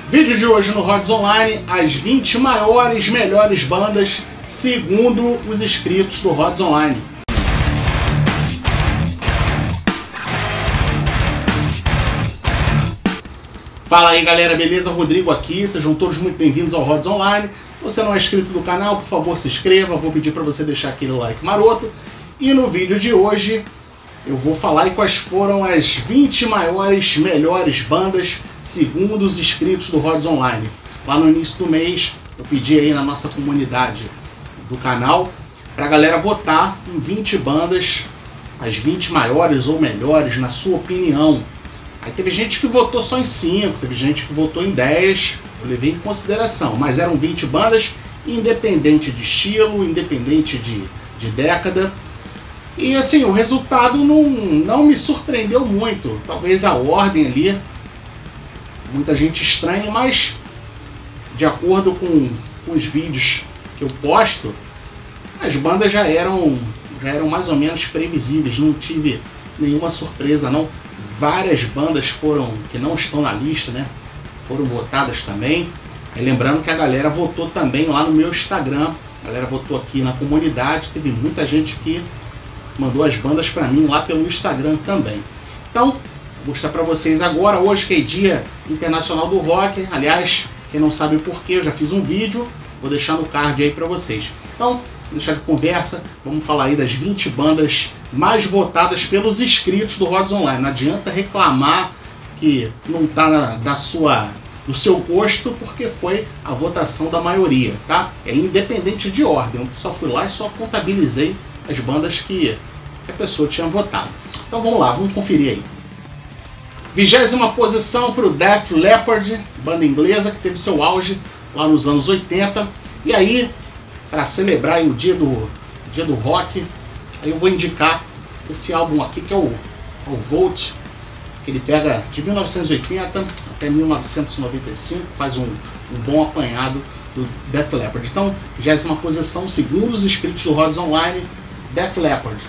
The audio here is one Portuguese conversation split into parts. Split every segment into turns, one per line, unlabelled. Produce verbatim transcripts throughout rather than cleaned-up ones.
Vídeo de hoje no Rods Online, as vinte maiores, melhores bandas segundo os inscritos do Rods Online. Fala aí galera, beleza? Rodrigo aqui, sejam todos muito bem-vindos ao Rods Online. Se você não é inscrito do canal, por favor se inscreva, vou pedir para você deixar aquele like maroto. E no vídeo de hoje eu vou falar aí quais foram as vinte maiores, melhores bandas segundo os inscritos do Rods Online. Lá no início do mês eu pedi aí na nossa comunidade do canal para a galera votar em vinte bandas, as vinte maiores ou melhores na sua opinião. Aí teve gente que votou só em cinco, teve gente que votou em dez, eu levei em consideração, mas eram vinte bandas, independente de estilo, independente de, de década. E assim, o resultado não, não me surpreendeu muito, talvez a ordem ali, muita gente estranha, mas de acordo com, com os vídeos que eu posto, as bandas já eram, já eram mais ou menos previsíveis, não tive nenhuma surpresa não. Várias bandas foram, que não estão na lista, né, foram votadas também. Aí lembrando que a galera votou também lá no meu Instagram, a galera votou aqui na comunidade, teve muita gente que mandou as bandas para mim lá pelo Instagram também. Então, vou mostrar para vocês agora, hoje que é Dia Internacional do Rock. Aliás, quem não sabe o porquê, eu já fiz um vídeo, vou deixar no card aí para vocês. Então, vou deixar de conversa, vamos falar aí das vinte bandas mais votadas pelos inscritos do Rods Online. Não adianta reclamar que não está na, da sua, do seu gosto, porque foi a votação da maioria, tá? É independente de ordem, eu só fui lá e só contabilizei as bandas que, que a pessoa tinha votado. Então vamos lá, vamos conferir aí. Vigésima posição para o Def Leppard, banda inglesa que teve seu auge lá nos anos oitenta. E aí, para celebrar aí o dia do, dia do rock, aí eu vou indicar esse álbum aqui que é o, o Volt, que ele pega de mil novecentos e oitenta até mil novecentos e noventa e cinco, faz um, um bom apanhado do Def Leppard. Então, vigésima posição, segundo os inscritos do Rods Online, Def Leppard.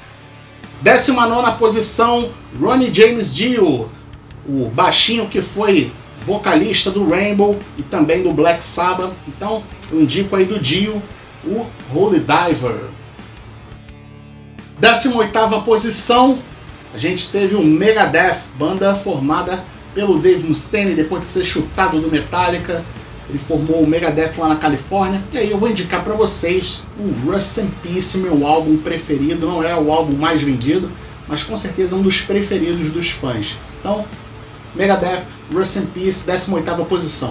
Décima nona posição, Ronnie James Dio, o baixinho que foi vocalista do Rainbow e também do Black Sabbath. Então eu indico aí do Dio, o Holy Diver. Décima oitava posição, a gente teve o Megadeth, banda formada pelo Dave Mustaine depois de ser chutado do Metallica. Ele formou o Megadeth lá na Califórnia. E aí eu vou indicar para vocês o Rust in Peace, meu álbum preferido. Não é o álbum mais vendido, mas com certeza é um dos preferidos dos fãs. Então, Megadeth, Rust in Peace, décima oitava posição.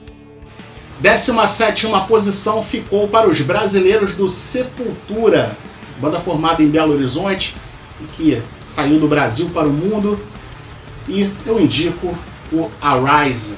décima sétima posição ficou para os brasileiros do Sepultura, banda formada em Belo Horizonte e que saiu do Brasil para o mundo. E eu indico o Arise.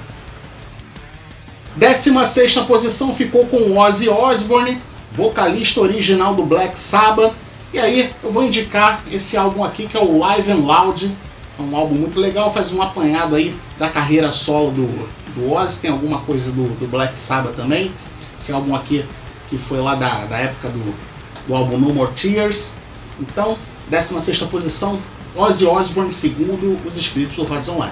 décima sexta posição ficou com Ozzy Osbourne, vocalista original do Black Sabbath. E aí eu vou indicar esse álbum aqui que é o Live and Loud. É um álbum muito legal, faz um apanhado aí da carreira solo do, do Ozzy, tem alguma coisa do, do Black Sabbath também. Esse álbum aqui que foi lá da, da época do, do álbum No More Tears. Então, décima sexta posição, Ozzy Osbourne, segundo os inscritos do Rods Online.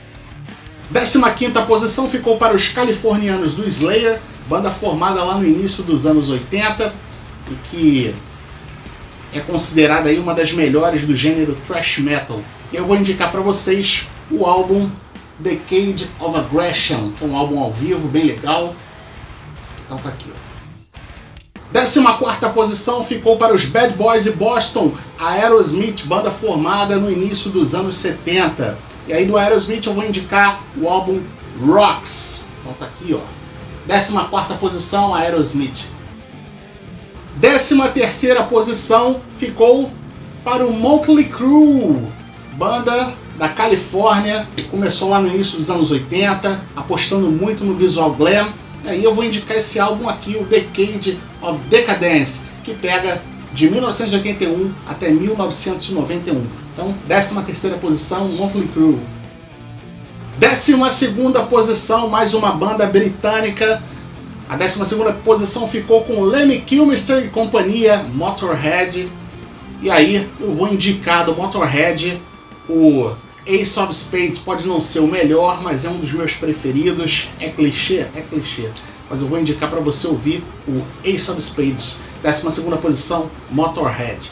décima quinta posição ficou para os californianos do Slayer, banda formada lá no início dos anos oitenta e que é considerada aí uma das melhores do gênero thrash metal. Eu vou indicar para vocês o álbum Decade of Aggression, que é um álbum ao vivo bem legal. Então tá aqui, ó. décima quarta posição ficou para os Bad Boys de Boston, a Aerosmith, banda formada no início dos anos setenta. E aí do Aerosmith eu vou indicar o álbum Rocks. Então tá aqui, ó. décima quarta posição, Aerosmith. décima terceira posição ficou para o Motley Crue, banda da Califórnia, que começou lá no início dos anos oitenta, apostando muito no visual glam. E aí eu vou indicar esse álbum aqui, o Decade of Decadence, que pega de mil novecentos e oitenta e um até mil novecentos e noventa e um. Então, décima terceira posição, Motley Crue. décima segunda posição, mais uma banda britânica. A décima segunda posição ficou com Lemmy Kilmister e companhia, Motorhead. E aí eu vou indicar do Motorhead o Ace of Spades pode não ser o melhor, mas é um dos meus preferidos. É clichê? É clichê. Mas eu vou indicar para você ouvir o Ace of Spades. décima segunda posição, Motorhead.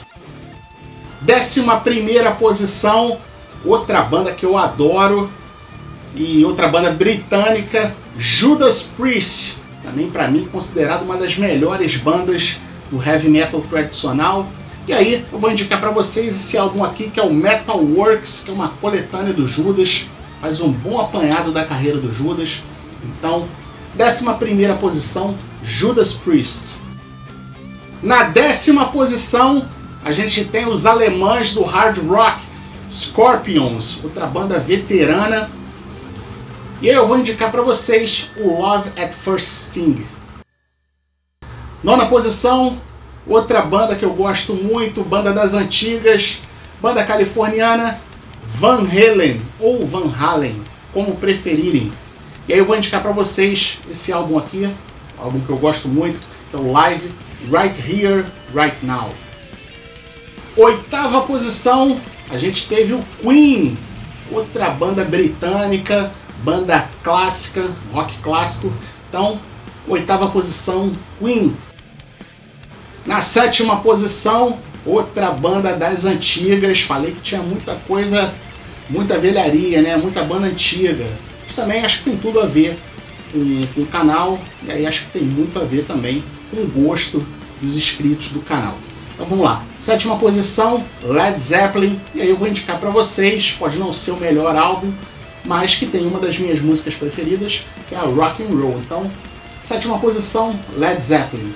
décima primeira posição, outra banda que eu adoro e outra banda britânica, Judas Priest. Também para mim considerado uma das melhores bandas do heavy metal tradicional. E aí eu vou indicar para vocês esse álbum aqui, que é o Metal Works, que é uma coletânea do Judas, faz um bom apanhado da carreira do Judas. Então, décima primeira posição, Judas Priest. Na décima posição, a gente tem os alemães do hard rock, Scorpions, outra banda veterana. E aí eu vou indicar para vocês o Love at First Sting. Nona posição, outra banda que eu gosto muito, banda das antigas, banda californiana, Van Halen ou Van Halen, como preferirem. E aí eu vou indicar para vocês esse álbum aqui, um álbum que eu gosto muito, que é o Live Right Here, Right Now. Oitava posição, a gente teve o Queen, outra banda britânica, banda clássica, rock clássico. Então, oitava posição, Queen. Na sétima posição, outra banda das antigas. Falei que tinha muita coisa, muita velharia, né? Muita banda antiga. Mas também acho que tem tudo a ver com, com o canal. E aí acho que tem muito a ver também com o gosto dos inscritos do canal. Então vamos lá. Sétima posição, Led Zeppelin. E aí eu vou indicar para vocês, pode não ser o melhor álbum, mas que tem uma das minhas músicas preferidas, que é a Rock and Roll. Então, sétima posição, Led Zeppelin.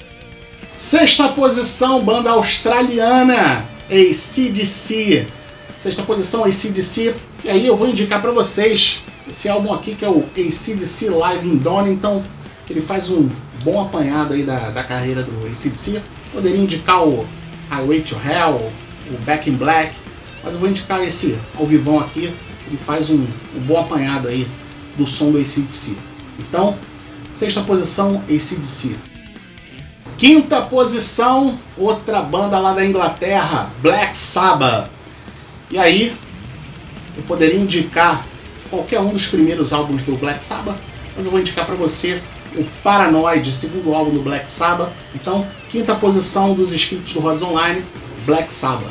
Sexta posição, banda australiana, A C D C. Sexta posição, A C D C. E aí eu vou indicar para vocês esse álbum aqui, que é o A C D C Live in Donington. Ele faz um bom apanhado aí da, da carreira do A C D C. Poderia indicar o Highway to Hell, o Back in Black, mas eu vou indicar esse ao vivão aqui. Ele faz um, um bom apanhado aí do som do A C D C. Então, sexta posição, A C D C. Quinta posição, outra banda lá da Inglaterra, Black Sabbath. E aí, eu poderia indicar qualquer um dos primeiros álbuns do Black Sabbath, mas eu vou indicar para você o Paranoid, segundo álbum do Black Sabbath. Então, quinta posição dos inscritos do Rods Online, Black Sabbath.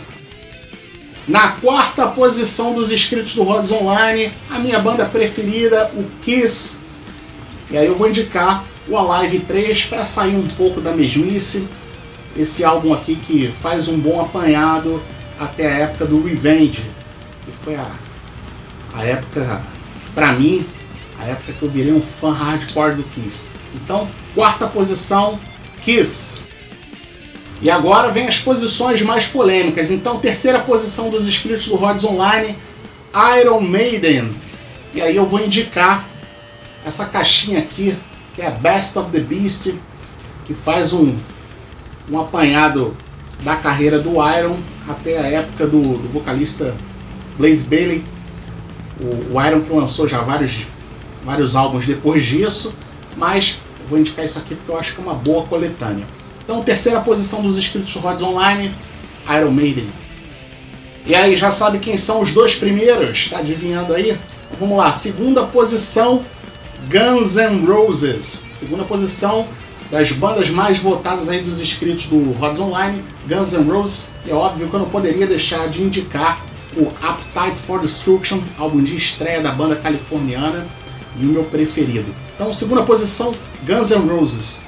Na quarta posição dos inscritos do Rods Online, a minha banda preferida, o Kiss. E aí eu vou indicar o Alive três para sair um pouco da mesmice. Esse álbum aqui que faz um bom apanhado até a época do Revenge, que foi a, a época, para mim, a época que eu virei um fã hardcore do Kiss. Então, quarta posição, Kiss. E agora vem as posições mais polêmicas. Então, terceira posição dos inscritos do Rods Online, Iron Maiden. E aí eu vou indicar essa caixinha aqui, que é a Best of the Beast, que faz um, um apanhado da carreira do Iron até a época do, do vocalista Blaze Bayley. O, o Iron que lançou já vários, vários álbuns depois disso, mas eu vou indicar isso aqui porque eu acho que é uma boa coletânea. Então, terceira posição dos inscritos do Rods Online, Iron Maiden. E aí, já sabe quem são os dois primeiros? Está adivinhando aí? Então, vamos lá, segunda posição, Guns N' Roses. Segunda posição das bandas mais votadas aí dos inscritos do Rods Online, Guns N' Roses. É óbvio que eu não poderia deixar de indicar o Appetite for Destruction, álbum de estreia da banda californiana e o meu preferido. Então, segunda posição, Guns N' Roses.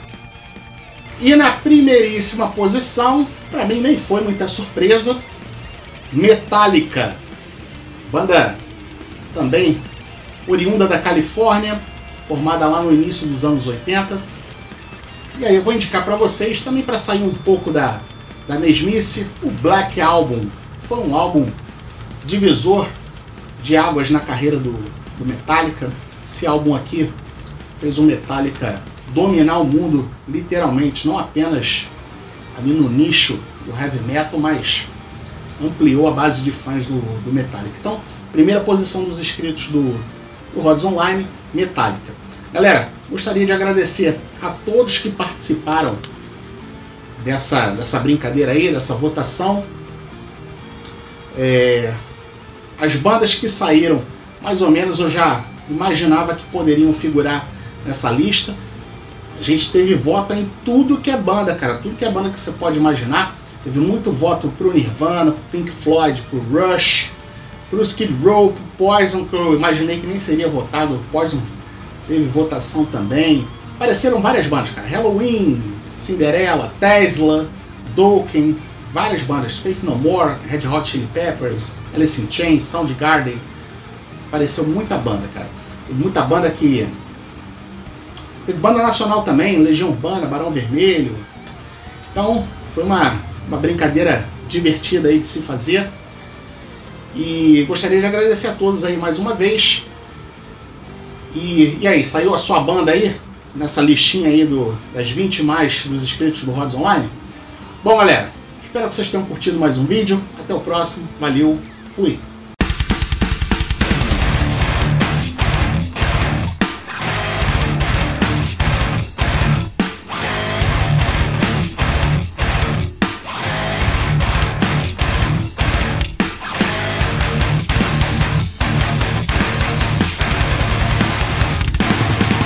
E na primeiríssima posição, para mim nem foi muita surpresa, Metallica. Banda também oriunda da Califórnia, formada lá no início dos anos oitenta. E aí eu vou indicar para vocês, também para sair um pouco da, da mesmice, o Black Album. Foi um álbum divisor de águas na carreira do, do Metallica. Esse álbum aqui fez o Metallica dominar o mundo, literalmente, não apenas ali no nicho do heavy metal, mas ampliou a base de fãs do, do Metallica. Então, primeira posição dos inscritos do, do Rods Online, Metallica. Galera, gostaria de agradecer a todos que participaram dessa, dessa brincadeira aí, dessa votação. É, as bandas que saíram, mais ou menos eu já imaginava que poderiam figurar nessa lista. A gente teve voto em tudo que é banda, cara, tudo que é banda que você pode imaginar. Teve muito voto pro Nirvana, pro Pink Floyd, pro Rush, pro Skid Row, pro Poison, que eu imaginei que nem seria votado. O Poison teve votação também. Apareceram várias bandas, cara. Halloween, Cinderella, Tesla, Dokken, várias bandas. Faith No More, Red Hot Chili Peppers, Alice in Chains, Soundgarden. Apareceu muita banda, cara. E muita banda que... Teve banda nacional também, Legião Urbana, Barão Vermelho. Então, foi uma, uma brincadeira divertida aí de se fazer. E gostaria de agradecer a todos aí mais uma vez. E, e aí, saiu a sua banda aí? Nessa listinha aí do, das vinte mais dos inscritos do Rods Online? Bom, galera, espero que vocês tenham curtido mais um vídeo. Até o próximo. Valeu, fui!